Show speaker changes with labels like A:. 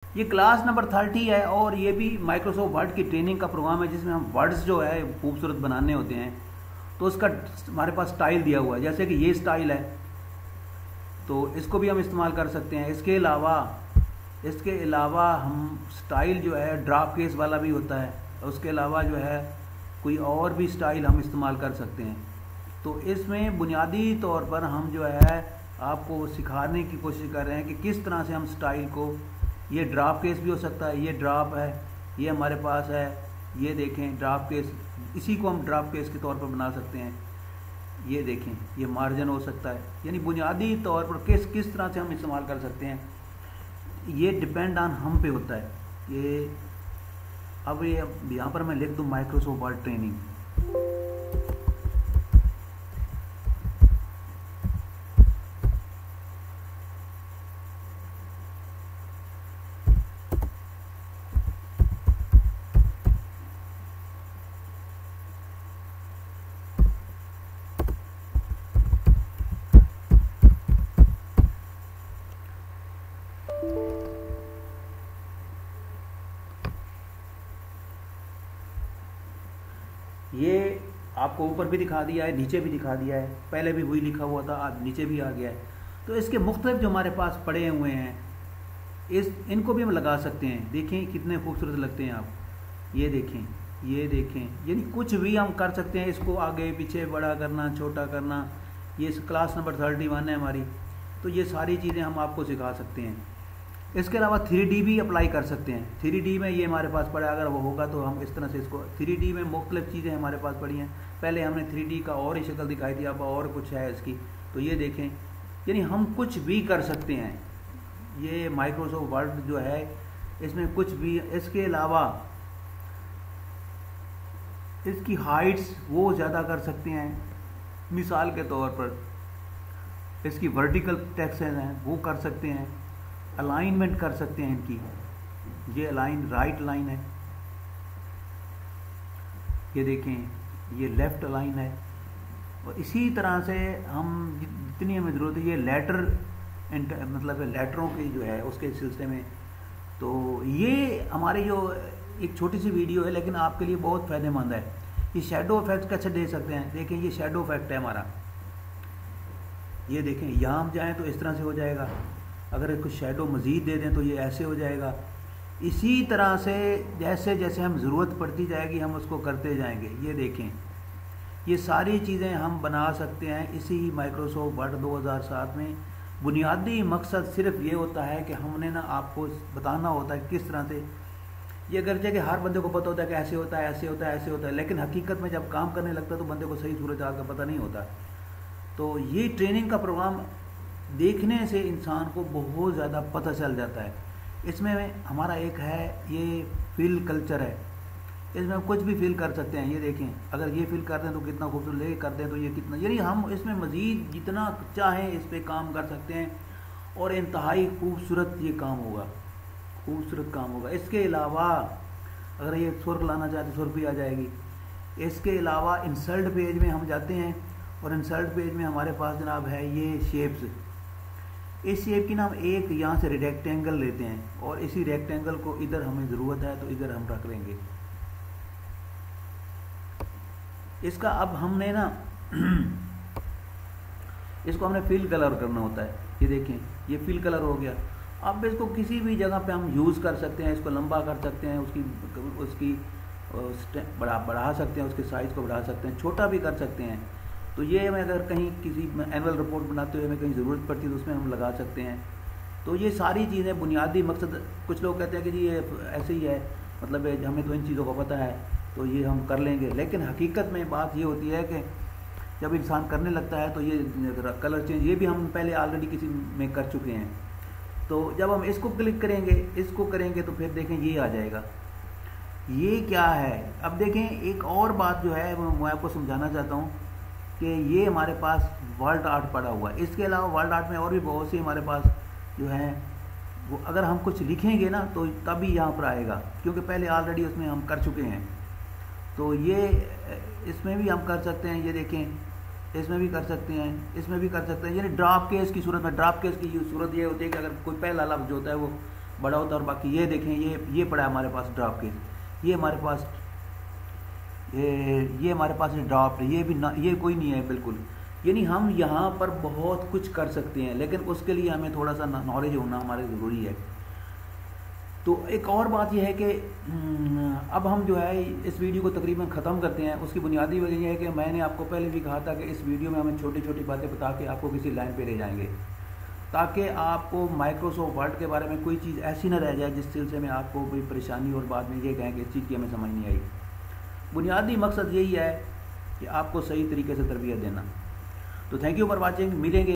A: ये class number 30 है और ये भी माइक्रोसॉफ्ट वर्ड की ट्रेनिंग का प्रोग्राम है जिसमें हम वर्ड्स जो है खूबसूरत बनाने होते हैं। तो उसका हमारे पास स्टाइल दिया हुआ है, जैसे कि ये स्टाइल है तो इसको भी हम इस्तेमाल कर सकते हैं। इसके अलावा हम स्टाइल जो है ड्राफ्ट केस वाला भी होता है, उसके अलावा जो है कोई और भी स्टाइल हम इस्तेमाल कर सकते हैं। तो इसमें बुनियादी तौर पर हम जो है आपको सिखाने की कोशिश कर रहे हैं कि किस तरह से हम स्टाइल को, ये ड्राफ्ट केस भी हो सकता है, ये ड्राफ्ट है, ये हमारे पास है, ये देखें ड्राफ्ट केस, इसी को हम ड्राफ्ट केस के तौर पर बना सकते हैं। ये देखें ये मार्जिन हो सकता है, यानी बुनियादी तौर पर किस तरह से हम इस्तेमाल कर सकते हैं ये डिपेंड ऑन हम पे होता है। ये अब यहाँ पर मैं लिख दूँ माइक्रोसॉफ्ट वर्ड ट्रेनिंग। ये आपको ऊपर भी दिखा दिया है, नीचे भी दिखा दिया है, पहले भी वही लिखा हुआ था, आज नीचे भी आ गया है। तो इसके मुख्तलिफ जो हमारे पास पड़े हुए हैं इनको भी हम लगा सकते हैं। देखें कितने खूबसूरत लगते हैं आप, ये देखें, ये देखें, यानी कुछ भी हम कर सकते हैं। इसको आगे पीछे बड़ा करना, छोटा करना, ये क्लास नंबर 31 है हमारी, तो ये सारी चीज़ें हम आपको सिखा सकते हैं। इसके अलावा 3D भी अप्लाई कर सकते हैं। 3D में ये हमारे पास पड़ा है, अगर वो होगा तो हम इस तरह से इसको 3D में मुख्तलिफ चीज़ें हमारे पास पड़ी हैं। पहले हमने 3D का और ही शक्ल दिखाई थी, अब और कुछ है इसकी, तो ये देखें, यानी हम कुछ भी कर सकते हैं। ये माइक्रोसॉफ्ट वर्ड जो है इसमें कुछ भी। इसके अलावा इसकी हाइट्स वो ज़्यादा कर सकते हैं, मिसाल के तौर पर इसकी वर्टिकल टेक्स्ट हैं वो कर सकते हैं, अलाइनमेंट कर सकते हैं इनकी, ये अलाइन राइट लाइन है, ये देखें ये लेफ्ट अलाइन है। और इसी तरह से हम जितनी हमें ज़रूरत है, ये लेटर मतलब लेटरों की जो है उसके सिलसिले में। तो ये हमारी जो एक छोटी सी वीडियो है लेकिन आपके लिए बहुत फ़ायदेमंद है। ये शेडो इफेक्ट कैसे दे सकते हैं, देखें ये शेडो इफेक्ट है हमारा, ये देखें यहाँ हम जाएँ तो इस तरह से हो जाएगा, अगर इसको शेडो मज़ीद दे दें तो ये ऐसे हो जाएगा। इसी तरह से जैसे जैसे हम ज़रूरत पड़ती जाएगी हम उसको करते जाएंगे। ये देखें ये सारी चीज़ें हम बना सकते हैं इसी माइक्रोसॉफ्ट वर्ड 2007 में। बुनियादी मकसद सिर्फ ये होता है कि हमने ना आपको बताना होता है किस तरह से, ये अगरचे कि हर बंदे को पता होता है कि ऐसे होता है, ऐसे होता है, ऐसे होता है, लेकिन हकीकत में जब काम करने लगता है तो बंदे को सही सूरत हाल का पता नहीं होता। तो ये ट्रेनिंग का प्रोग्राम देखने से इंसान को बहुत ज़्यादा पता चल जाता है। इसमें हमारा एक है ये फील कल्चर है, इसमें हम कुछ भी फील कर सकते हैं। ये देखें अगर ये फील कर दें तो कितना खूबसूरत, ये कर दें तो ये कितना, यानी हम इसमें मज़ीद जितना चाहें इस पर काम कर सकते हैं और इंतहाई खूबसूरत ये काम होगा, खूबसूरत काम होगा। इसके अलावा अगर ये सुर्ख लाना चाहते सुर्ख भी आ जाएगी। इसके अलावा इंसर्ट पेज में हम जाते हैं और इंसर्ट पेज में हमारे पास जनाब है ये शेप्स। इस शेप की ना हम एक यहाँ से रेक्टेंगल लेते हैं और इसी रेक्टेंगल को इधर हमें ज़रूरत है तो इधर हम रख लेंगे। इसका अब हमने ना इसको हमने फिल कलर करना होता है। ये देखें ये फिल कलर हो गया। अब इसको किसी भी जगह पे हम यूज़ कर सकते हैं, इसको लंबा कर सकते हैं, उसकी बढ़ा सकते हैं, उसके साइज़ को बढ़ा सकते हैं, छोटा भी कर सकते हैं। तो ये हमें अगर कहीं किसी एनुअल रिपोर्ट बनाते हुए हमें कहीं ज़रूरत पड़ती है तो उसमें हम लगा सकते हैं। तो ये सारी चीज़ें बुनियादी मकसद, कुछ लोग कहते हैं कि जी ये ऐसे ही है, मतलब हमें तो इन चीज़ों का पता है तो ये हम कर लेंगे, लेकिन हकीकत में बात ये होती है कि जब इंसान करने लगता है तो ये कलर चेंज ये भी हम पहले ऑलरेडी किसी में कर चुके हैं। तो जब हम इसको क्लिक करेंगे, इसको करेंगे तो फिर देखें ये आ जाएगा। ये क्या है, अब देखें एक और बात जो है वो मैं आपको समझाना चाहता हूँ कि ये हमारे पास वर्ल्ड आर्ट पड़ा हुआ है। इसके अलावा वर्ल्ड आर्ट में और भी बहुत सी हमारे पास जो है वो अगर हम कुछ लिखेंगे ना तो तभी यहाँ पर आएगा, क्योंकि पहले ऑलरेडी उसमें हम कर चुके हैं। तो ये इसमें भी हम कर सकते हैं, ये देखें इसमें भी कर सकते हैं, इसमें भी कर सकते हैं। यानी ड्राफ्ट केस की सूरत में, ड्राफ्ट केस की सूरत ये होती है कि अगर कोई पहला लफ्ज़ जो होता है वो बड़ा होता है। और बाकी ये देखें, ये पड़ा है हमारे पास ड्राफ्ट केस, ये हमारे पास ये हमारे पास ड्राफ्ट है, ये भी ना, ये कोई नहीं है बिल्कुल। यानी हम यहाँ पर बहुत कुछ कर सकते हैं, लेकिन उसके लिए हमें थोड़ा सा नॉलेज होना हमारे ज़रूरी है। तो एक और बात यह है कि अब हम जो है इस वीडियो को तकरीबन ख़त्म करते हैं। उसकी बुनियादी वजह यह है कि मैंने आपको पहले भी कहा था कि इस वीडियो में हमें छोटी छोटी बातें बता के आपको किसी लाइन पे ले जाएंगे, ताकि आपको माइक्रोसॉफ्ट वर्ड के बारे में कोई चीज़ ऐसी ना रह जाए जिस सिलसिले में आपको कोई परेशानी और बाद में ये कहें कि इस चीज़ की हमें समझ नहीं आई। बुनियादी मकसद यही है कि आपको सही तरीके से तरबियत देना। तो थैंक यू फॉर वॉचिंग, मिलेंगे।